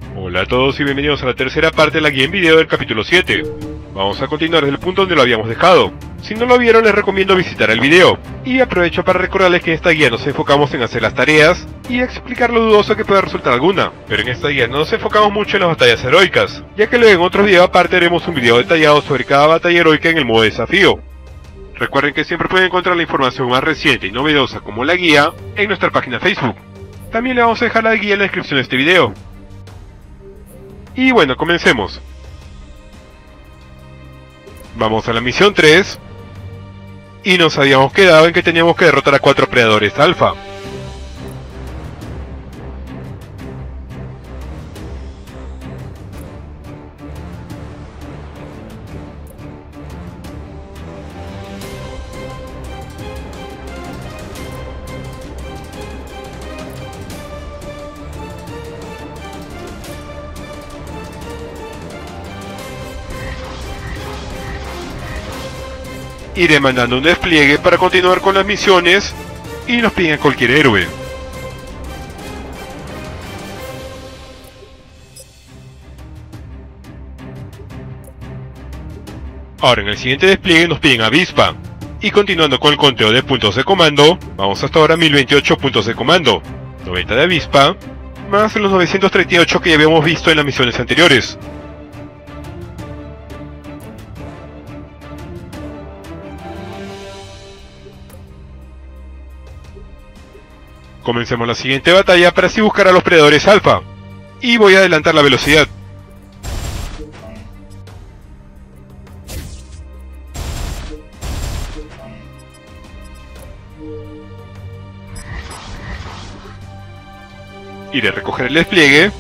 Hola a todos y bienvenidos a la tercera parte de la guía en video del capítulo 7. Vamos a continuar desde el punto donde lo habíamos dejado. Si no lo vieron, les recomiendo visitar el video. Y aprovecho para recordarles que en esta guía nos enfocamos en hacer las tareas y explicar lo dudoso que pueda resultar alguna. Pero en esta guía no nos enfocamos mucho en las batallas heroicas, ya que luego en otros videos aparte haremos un video detallado sobre cada batalla heroica en el modo desafío. Recuerden que siempre pueden encontrar la información más reciente y novedosa como la guía en nuestra página Facebook. También le vamos a dejar la guía en la descripción de este video. Y bueno, comencemos. Vamos a la misión 3. Y nos habíamos quedado en que teníamos que derrotar a 4 predadores alfa. Iré mandando un despliegue para continuar con las misiones y nos piden cualquier héroe. Ahora en el siguiente despliegue nos piden avispa. Y continuando con el conteo de puntos de comando, vamos hasta ahora a 1028 puntos de comando, 90 de avispa, más los 938 que ya habíamos visto en las misiones anteriores. Comencemos la siguiente batalla para así buscar a los predadores alfa. Y voy a adelantar la velocidad. Iré a recoger el despliegue.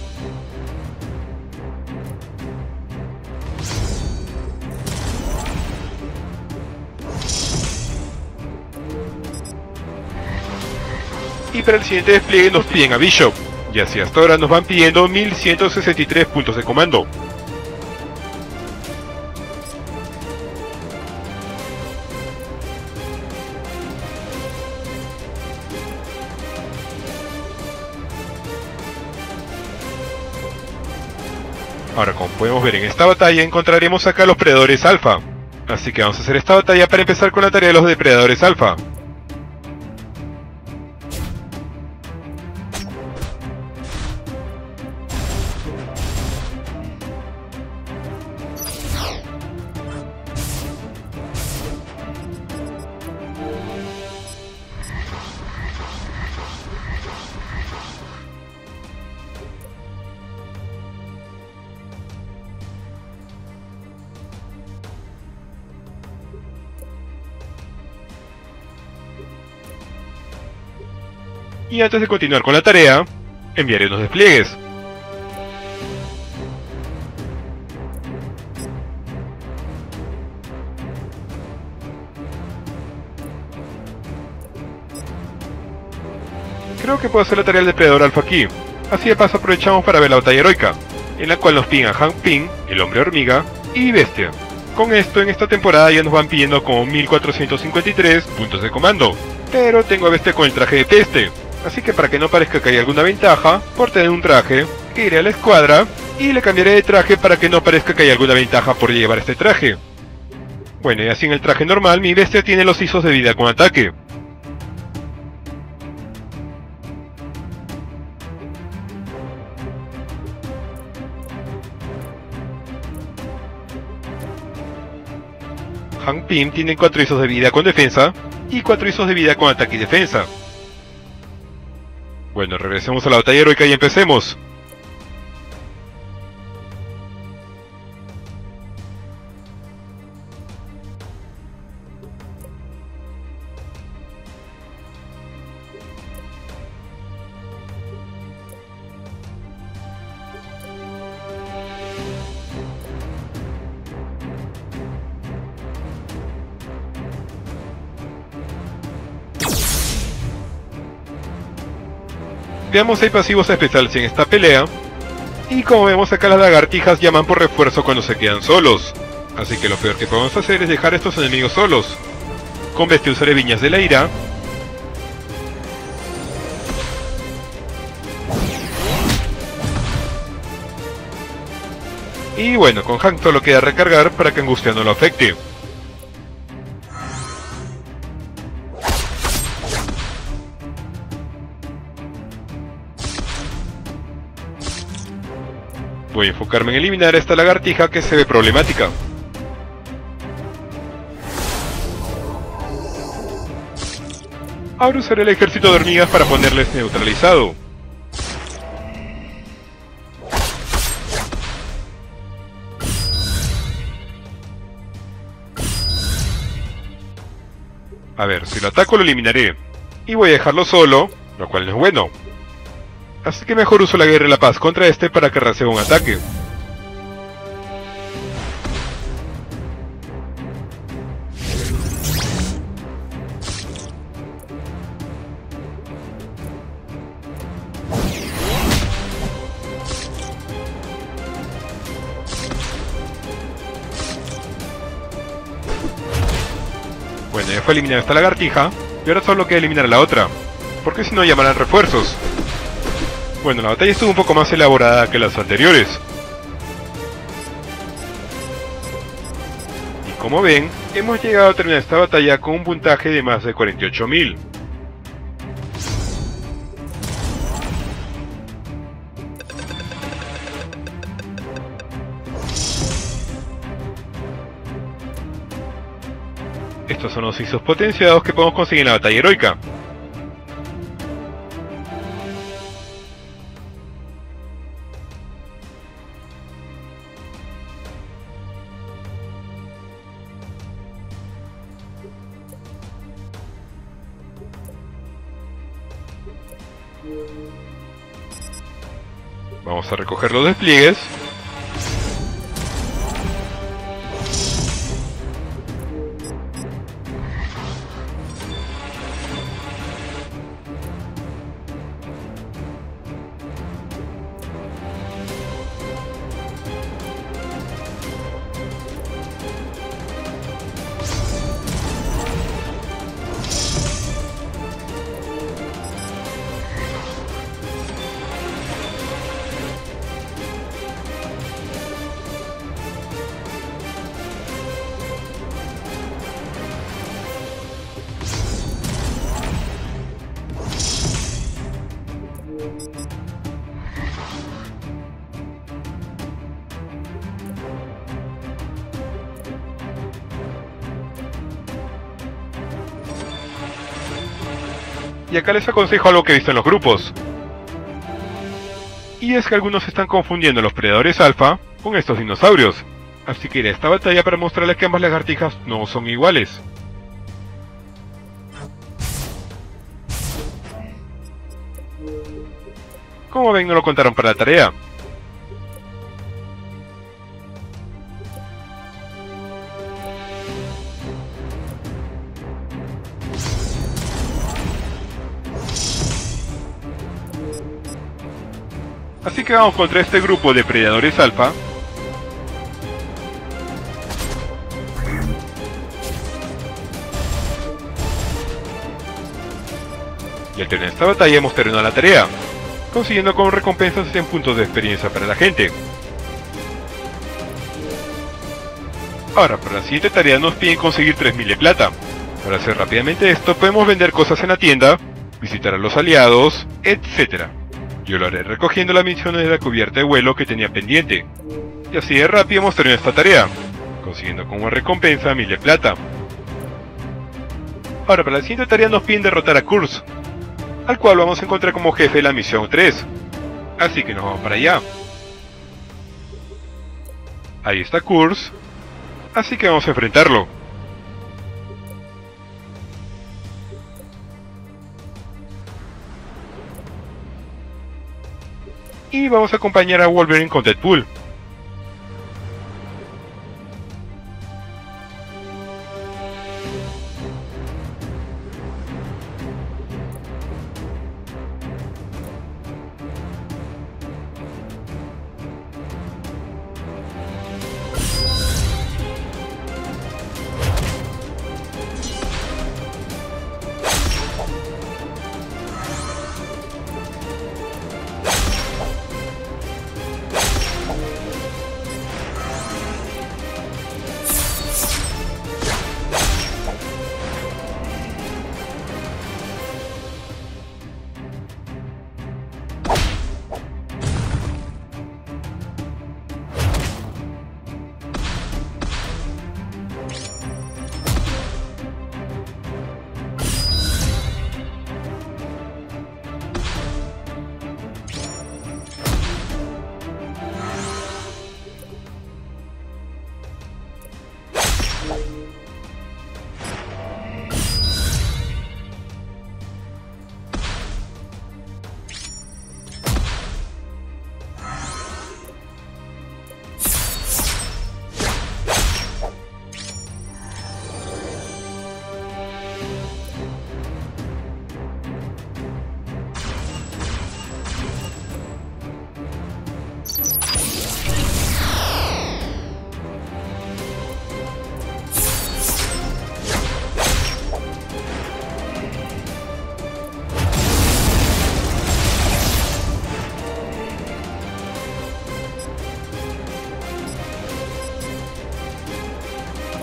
Y para el siguiente despliegue nos piden a Bishop, y así hasta ahora nos van pidiendo 1163 puntos de comando. Ahora, como podemos ver en esta batalla encontraremos acá a los predadores alfa, así que vamos a hacer esta batalla para empezar con la tarea de los depredadores alfa. Y antes de continuar con la tarea, enviaré unos despliegues. Creo que puedo hacer la tarea del depredador alfa aquí. Así de paso aprovechamos para ver la batalla heroica, en la cual nos piden a Hank Pym, el hombre hormiga, y Bestia. Con esto en esta temporada ya nos van pidiendo como 1453 puntos de comando. Pero tengo a Bestia con el traje de peste. Así que para que no parezca que hay alguna ventaja por tener un traje, iré a la escuadra y le cambiaré de traje para que no parezca que hay alguna ventaja por llevar este traje. Bueno, y así en el traje normal mi bestia tiene los ISOs de vida con ataque. Hank Pym tiene 4 ISOs de vida con defensa y 4 ISOs de vida con ataque y defensa. Bueno, regresemos a la batalla heroica y empecemos. Veamos si hay pasivos especiales en esta pelea. Y como vemos acá las lagartijas llaman por refuerzo cuando se quedan solos. Así que lo peor que podemos hacer es dejar a estos enemigos solos. Con Bestia usaré Viñas de la Ira. Y bueno, con Hank solo queda recargar para que Angustia no lo afecte. Voy a enfocarme en eliminar esta lagartija que se ve problemática. Ahora usaré el ejército de hormigas para ponerles neutralizado. A ver, si lo ataco lo eliminaré. Y voy a dejarlo solo, lo cual no es bueno. Así que mejor uso la guerra y la paz contra este para que reciba un ataque. Bueno, ya fue eliminada esta lagartija, y ahora solo queda eliminar a la otra, porque si no llamarán refuerzos. Bueno, la batalla estuvo un poco más elaborada que las anteriores. Y como ven, hemos llegado a terminar esta batalla con un puntaje de más de 48.000. Estos son los ISOs potenciados que podemos conseguir en la batalla heroica. Vamos a recoger los despliegues. Y acá les aconsejo algo que he visto en los grupos. Y es que algunos están confundiendo los predadores alfa con estos dinosaurios. Así que iré a esta batalla para mostrarles que ambas lagartijas no son iguales. Como ven, no lo contaron para la tarea. Así que vamos contra este grupo de predadores alfa. Y al terminar esta batalla hemos terminado la tarea, consiguiendo como recompensas 100 puntos de experiencia para la gente. Ahora, para la siguiente tarea nos piden conseguir 3000 de plata. Para hacer rápidamente esto, podemos vender cosas en la tienda, visitar a los aliados, etc. Yo lo haré recogiendo las misiones de la cubierta de vuelo que tenía pendiente. Y así de rápido hemos terminado esta tarea, consiguiendo como recompensa 1000 de plata. Ahora, para la siguiente tarea nos piden derrotar a Kurz, al cual vamos a encontrar como jefe de la misión 3. Así que nos vamos para allá. Ahí está Kurz, así que vamos a enfrentarlo. Y vamos a acompañar a Wolverine con Deadpool.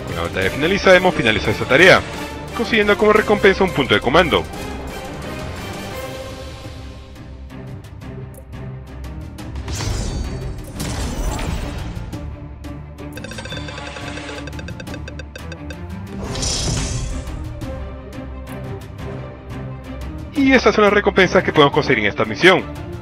Con la batalla finalizada hemos finalizado esta tarea, consiguiendo como recompensa un punto de comando. Y estas son las recompensas que podemos conseguir en esta misión.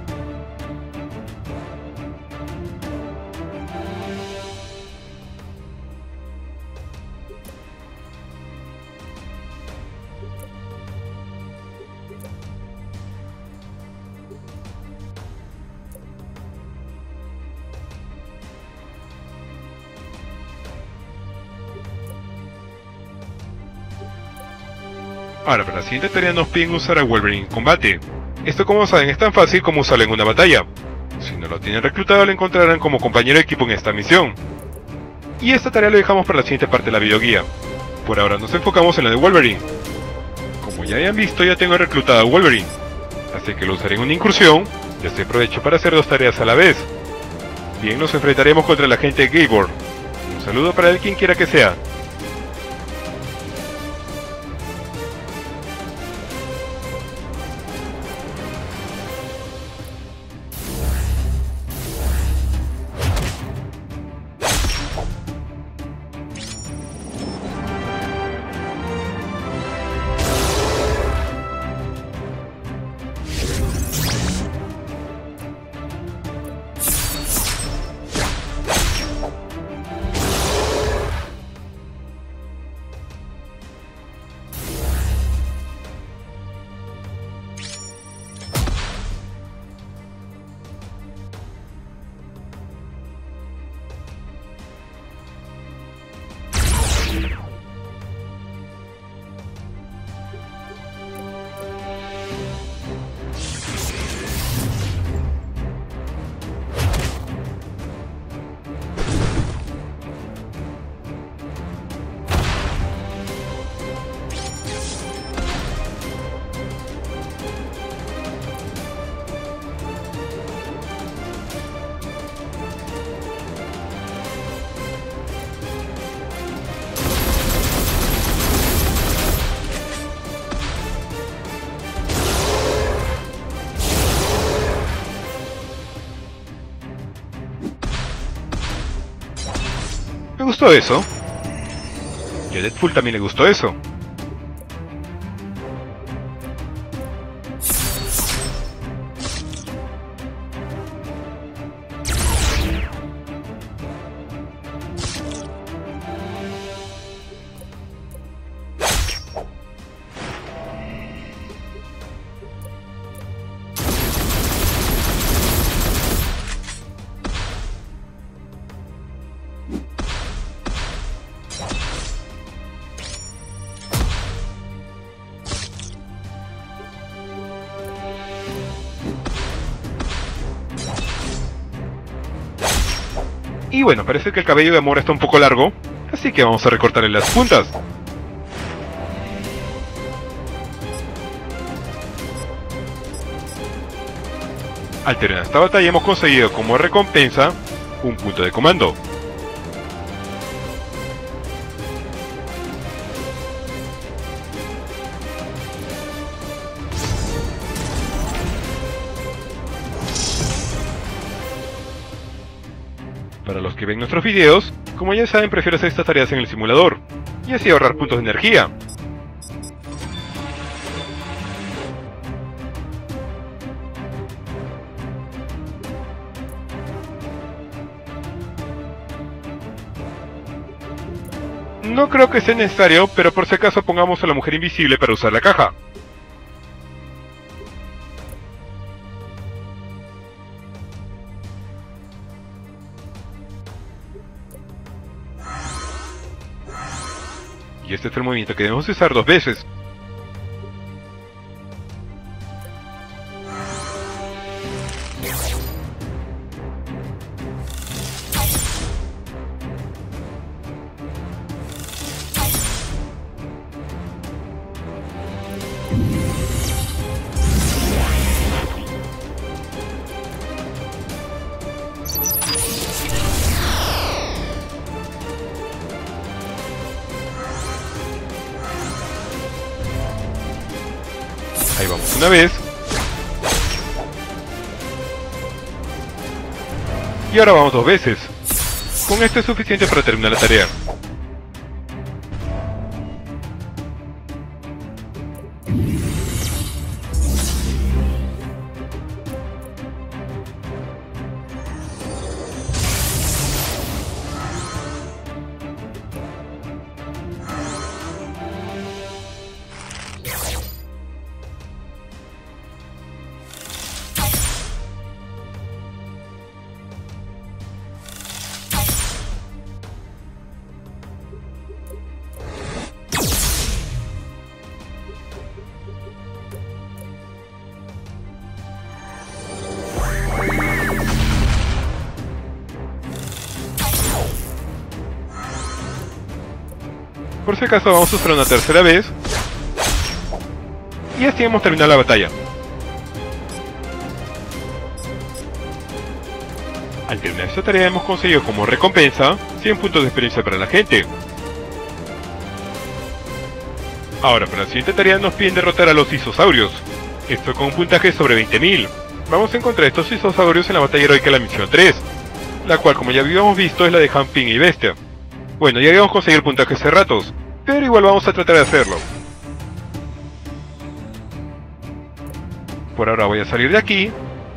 Ahora para la siguiente tarea nos piden usar a Wolverine en combate. Esto, como saben, es tan fácil como usarlo en una batalla. Si no lo tienen reclutado, lo encontrarán como compañero de equipo en esta misión. Y esta tarea lo dejamos para la siguiente parte de la videoguía. Por ahora nos enfocamos en la de Wolverine. Como ya hayan visto, ya tengo reclutado a Wolverine, así que lo usaré en una incursión, y así aprovecho para hacer dos tareas a la vez. Bien, nos enfrentaremos contra el agente Gabor. Un saludo para él, quien quiera que sea. Me gustó eso. Y a Deadpool también le gustó eso. Y bueno, parece que el cabello de Amora está un poco largo, así que vamos a recortarle las puntas. Al terminar esta batalla hemos conseguido como recompensa un punto de comando. Para los que ven nuestros videos, como ya saben, prefiero hacer estas tareas en el simulador, y así ahorrar puntos de energía. No creo que sea necesario, pero por si acaso pongamos a la mujer invisible para usar la caja. Y este es el movimiento que debemos usar 2 veces. Ahí vamos una vez. Y ahora vamos 2 veces. Con esto es suficiente para terminar la tarea. Por si acaso vamos a usar una tercera vez. Y así hemos terminado la batalla. Al terminar esta tarea hemos conseguido como recompensa 100 puntos de experiencia para la gente. Ahora para la siguiente tarea nos piden derrotar a los isosaurios. Esto con un puntaje sobre 20.000. Vamos a encontrar estos isosaurios en la batalla heroica de la misión 3. La cual, como ya habíamos visto, es la de Han Ping y Bestia. Bueno, ya habíamos conseguido el puntaje hace ratos, pero igual vamos a tratar de hacerlo. Por ahora voy a salir de aquí.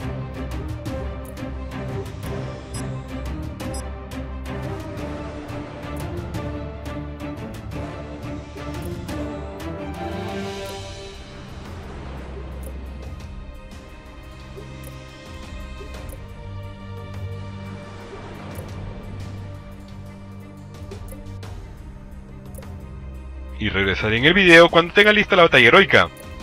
Y regresaré en el video cuando tenga lista la batalla heroica.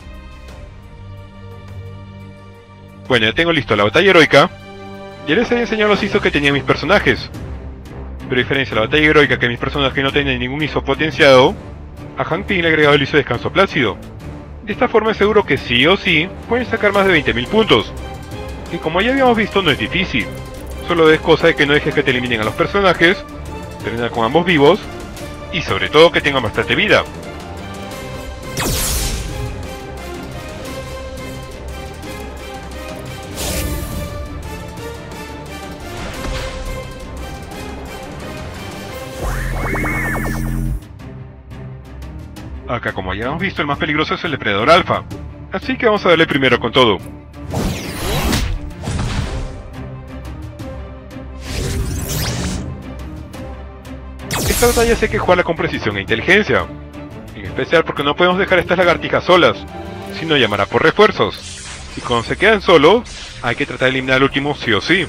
Bueno, ya tengo listo la batalla heroica. Ya les había enseñado los ISO que tenían mis personajes. Pero a diferencia de la batalla heroica, que mis personajes no tenían ningún ISO potenciado, a Han Ping le he agregado el ISO de descanso plácido. De esta forma es seguro que sí o sí pueden sacar más de 20.000 puntos. Y como ya habíamos visto, no es difícil. Solo es cosa de que no dejes que te eliminen a los personajes, terminar con ambos vivos, y sobre todo que tengan bastante vida. Acá, como ya hemos visto, el más peligroso es el depredador alfa, así que vamos a darle primero con todo. Esta batalla sé que jugarla con precisión e inteligencia, en especial porque no podemos dejar estas lagartijas solas, sino llamará por refuerzos, y cuando se quedan solos, hay que tratar de eliminar al último sí o sí.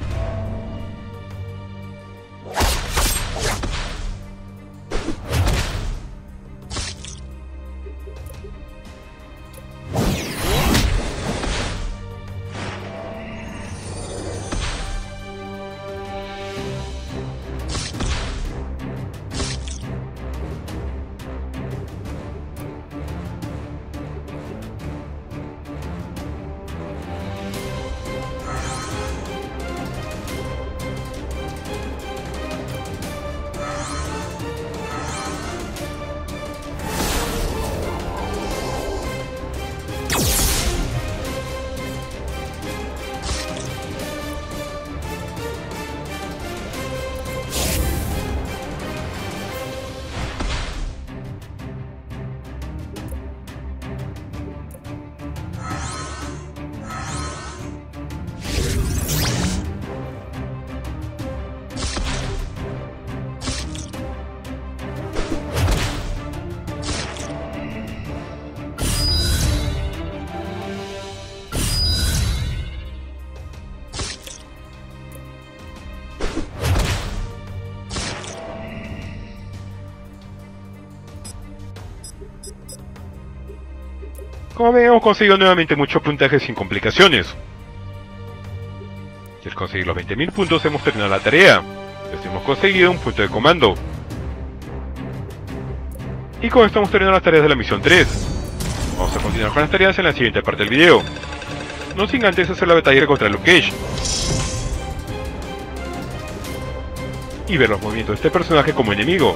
Como ven, hemos conseguido nuevamente muchos puntajes sin complicaciones. Y al conseguir los 20.000 puntos hemos terminado la tarea. Les hemos conseguido un punto de comando. Y con esto hemos terminado las tareas de la misión 3. Vamos a continuar con las tareas en la siguiente parte del video. No sin antes hacer la batalla contra Luke Cage. Y ver los movimientos de este personaje como enemigo.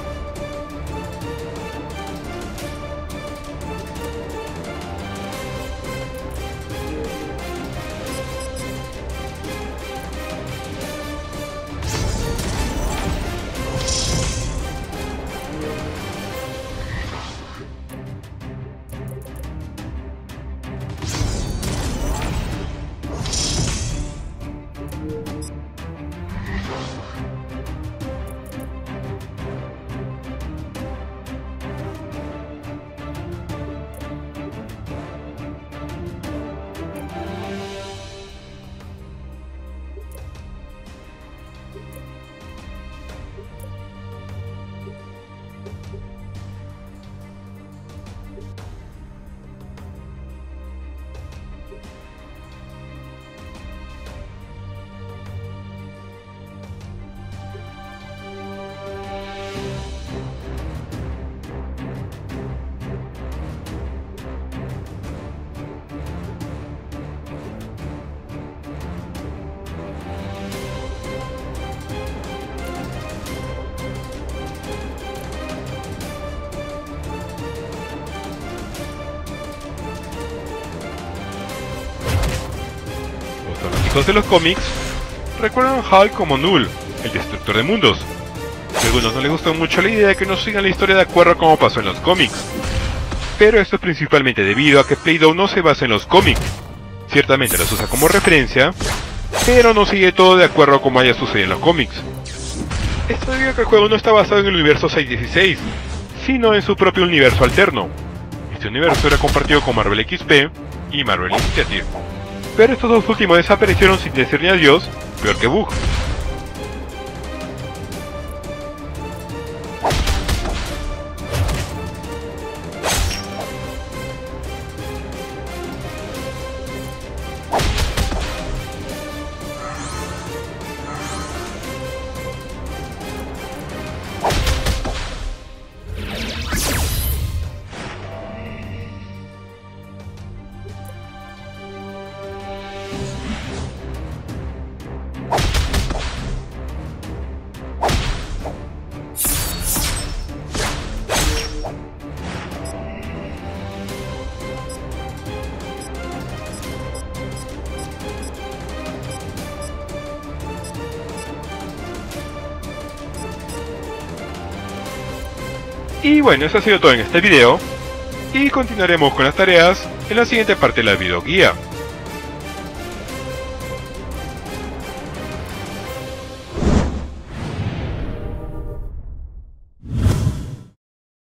estudiosos de los cómics recuerdan a Hulk como Null, el destructor de mundos. A algunos no les gustó mucho la idea de que no sigan la historia de acuerdo a como pasó en los cómics, pero esto es principalmente debido a que Play-Doh no se basa en los cómics. Ciertamente los usa como referencia, pero no sigue todo de acuerdo a como haya sucedido en los cómics. Esto debido a que el juego no está basado en el universo 616, sino en su propio universo alterno. Este universo era compartido con Marvel XP y Marvel Initiative, pero estos dos últimos desaparecieron sin decir ni adiós, peor que Bug. Y bueno, eso ha sido todo en este video, y continuaremos con las tareas en la siguiente parte de la videoguía.